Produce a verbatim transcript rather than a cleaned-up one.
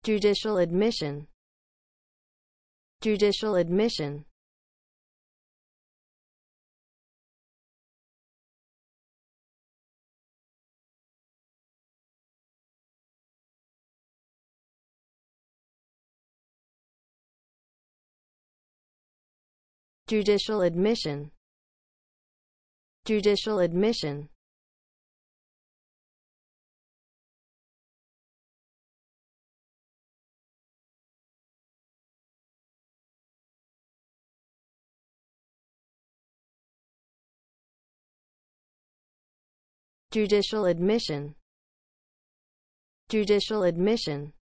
judicial admission, judicial admission, judicial admission, judicial admission, judicial admission, judicial admission,